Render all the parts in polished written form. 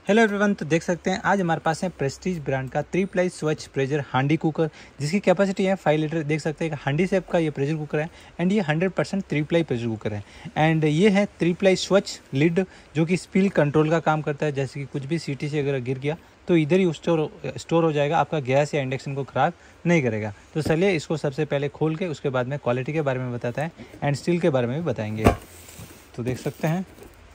Hello everyone, तो देख सकते हैं आज हमारे पास है प्रेस्टीज ब्रांड का 3 प्लाई स्वच्छ प्रेशर हांडी कुकर, जिसकी कैपेसिटी है 5 लीटर। देख सकते हैं हांडी शेप का ये प्रेशर कुकर है एंड ये 100% 3 प्लाई प्रेशर कुकर है। एंड ये है 3 प्लाई स्वच्छ लिड, जो कि स्पिल कंट्रोल का काम करता है। जैसे कि कुछ भी सीटी से अगर गिर गया तो इधर ही स्टोर हो जाएगा, आपका गैस या इंडक्शन को ख़राब नहीं करेगा। तो चलिए इसको सबसे पहले खोल के उसके बाद में क्वालिटी के बारे में बताता है एंड स्टील के बारे में भी बताएंगे। तो देख सकते हैं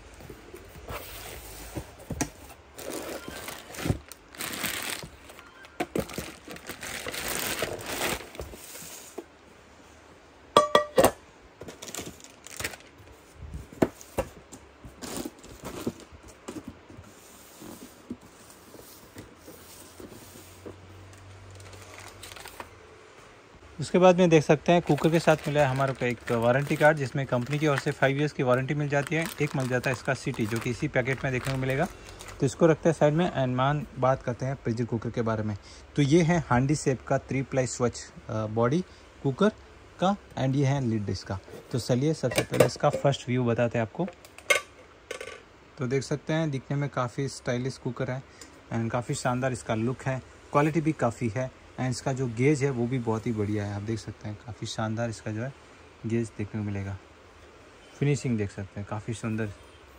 उसके बाद में देख सकते हैं कुकर के साथ मिला है हमारे को एक वारंटी कार्ड, जिसमें कंपनी की ओर से 5 ईयर्स की वारंटी मिल जाती है। एक मिल जाता है इसका सीटी, जो कि इसी पैकेट में देखने को मिलेगा। तो इसको रखते हैं साइड में एंड बात करते हैं प्रेशर कुकर के बारे में। तो ये है हांडी शेप का 3 प्लाई स्वच्छ बॉडी कुकर का एंड ये है लिड इसका। तो चलिए सबसे पहले इसका फर्स्ट व्यू बताते हैं आपको। तो देख सकते हैं दिखने में काफ़ी स्टाइलिश कुकर है एंड काफ़ी शानदार इसका लुक है, क्वालिटी भी काफ़ी है एंड इसका जो गेज है वो भी बहुत ही बढ़िया है। आप देख सकते हैं काफ़ी शानदार इसका जो है गेज देखने को मिलेगा। फिनिशिंग देख सकते हैं काफ़ी सुंदर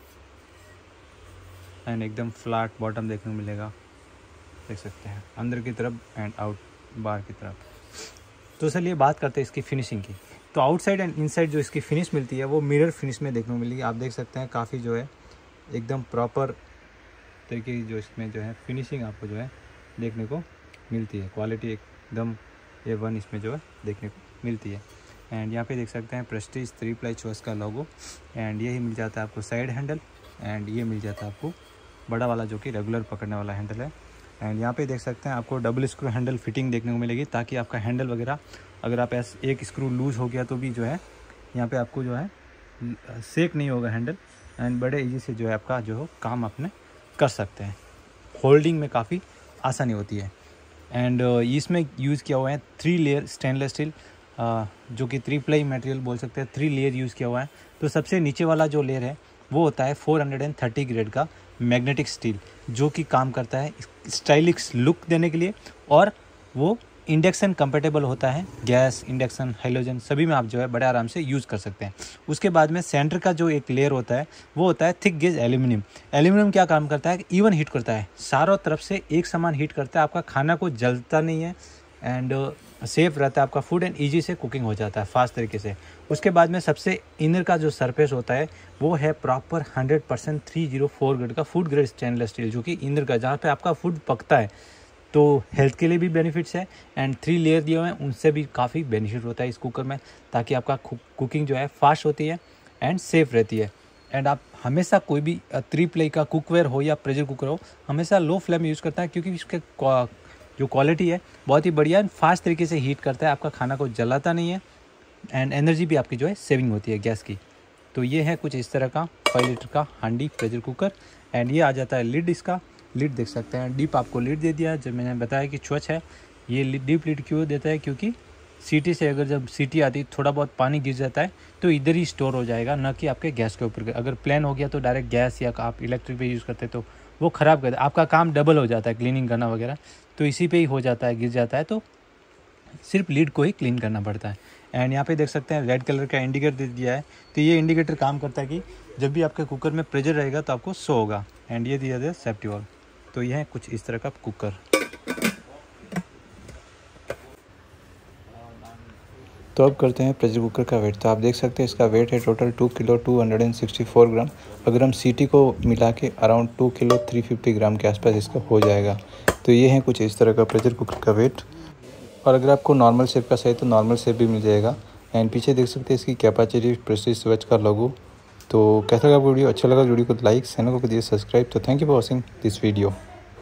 एंड एकदम फ्लैट बॉटम देखने को मिलेगा। देख सकते हैं अंदर की तरफ एंड आउट बाहर की तरफ। तो चलिए बात करते हैं इसकी फिनिशिंग की। तो आउटसाइड एंड इनसाइड जो इसकी फिनिश मिलती है वो मिरर फिनिश में देखने को मिलेगी। आप देख सकते हैं काफ़ी जो है एकदम प्रॉपर तरीके की जो इसमें जो है फिनिशिंग आपको जो है देखने को मिलती है। क्वालिटी एकदम A1 इसमें जो है देखने को मिलती है। एंड यहाँ पे देख सकते हैं प्रेस्टीज 3 प्लाई स्वच्छ का लोगो एंड यही मिल जाता है आपको साइड हैंडल एंड ये मिल जाता है आपको बड़ा वाला जो कि रेगुलर पकड़ने वाला हैंडल है। एंड यहाँ पे देख सकते हैं आपको डबल स्क्रू हैंडल फिटिंग देखने को मिलेगी, ताकि आपका हैंडल वगैरह अगर आप ऐसे एक स्क्रू लूज हो गया तो भी जो है यहाँ पे आपको जो है सेक नहीं होगा हैंडल एंड बड़े ईजी से जो है आपका जो काम अपने कर सकते हैं। होल्डिंग में काफ़ी आसानी होती है। एंड इसमें यूज़ किया हुआ है 3 लेयर स्टेनलेस स्टील, जो कि 3 प्लाई मटेरियल बोल सकते हैं। 3 लेयर यूज़ किया हुआ है। तो सबसे नीचे वाला जो लेयर है वो होता है 430 ग्रेड का मैग्नेटिक स्टील, जो कि काम करता है स्टाइलिश लुक देने के लिए और वो इंडक्शन कंपेटेबल होता है। गैस, इंडक्शन, हैलोजन सभी में आप जो है बड़े आराम से यूज़ कर सकते हैं। उसके बाद में सेंटर का जो एक लेयर होता है वो होता है थिक गेज एल्यूमिनियम। एल्यूमिनियम क्या काम करता है कि इवन हीट करता है, चारों तरफ से एक समान हीट करता है। आपका खाना को जलता नहीं है एंड सेफ रहता है आपका फूड एंड ईजी से कुकिंग हो जाता है फास्ट तरीके से। उसके बाद में सबसे इनर का जो सरफेस होता है वो है प्रॉपर 100% 304 ग्रेड का फूड ग्रेड स्टेनलेस स्टील, जो कि इनर का जहाँ पे आपका फूड पकता है। तो हेल्थ के लिए भी बेनिफिट्स है एंड 3 लेयर दिए हुए हैं, उनसे भी काफ़ी बेनिफिट होता है इस कुकर में, ताकि आपका कुकिंग जो है फास्ट होती है एंड सेफ रहती है। एंड आप हमेशा कोई भी 3 प्लाई का कुकवेयर हो या प्रेशर कुकर हो हमेशा लो फ्लेम यूज़ करता है, क्योंकि इसके जो क्वालिटी है बहुत ही बढ़िया एंड फास्ट तरीके से हीट करता है। आपका खाना को जलाता नहीं है एंड एनर्जी भी आपकी जो है सेविंग होती है गैस की। तो ये है कुछ इस तरह का 5 लीटर का हांडी प्रेशर कुकर एंड ये आ जाता है लिड। इसका लिड देख सकते हैं, डीप आपको लिड दे दिया है। जब मैंने बताया कि स्वच्छ है, ये डीप लिड क्यों देता है, क्योंकि सीटी से अगर जब सीटी आती है थोड़ा बहुत पानी गिर जाता है तो इधर ही स्टोर हो जाएगा, ना कि आपके गैस के ऊपर। अगर प्लेन हो गया तो डायरेक्ट गैस या आप इलेक्ट्रिक पे यूज़ करते तो वो ख़राब कर, आपका काम डबल हो जाता है क्लीनिंग करना वगैरह, तो इसी पे ही हो जाता है, गिर जाता है तो सिर्फ लीड को ही क्लीन करना पड़ता है। एंड यहाँ पे देख सकते हैं रेड कलर का इंडिकेटर दे दिया है। तो ये इंडिकेटर काम करता है कि जब भी आपके कुकर में प्रेशर रहेगा तो आपको शो होगा। एंड ये दिया है सेफ्टी वाल्व। तो ये है कुछ इस तरह का कुकर। तो अब करते हैं प्रेशर कुकर का वेट। तो आप देख सकते हैं इसका वेट है टोटल 2 किलो 264 ग्राम। अगर हम सीटी को मिला के अराउंड 2 किलो 350 ग्राम के आसपास इसका हो जाएगा। तो ये है कुछ इस तरह का प्रेशर कुकर का वेट। और अगर आपको नॉर्मल शेप का चाहिए तो नॉर्मल शेप भी मिल जाएगा। एंड पीछे देख सकते हैं इसकी कैपेसिटी प्रेस्टीज स्वच्छ का लोगो। तो कैसा लगा वीडियो? अच्छा लगा वीडियो को लाइक, चैनल को कीजिए सब्सक्राइब। तो thank you for watching this video.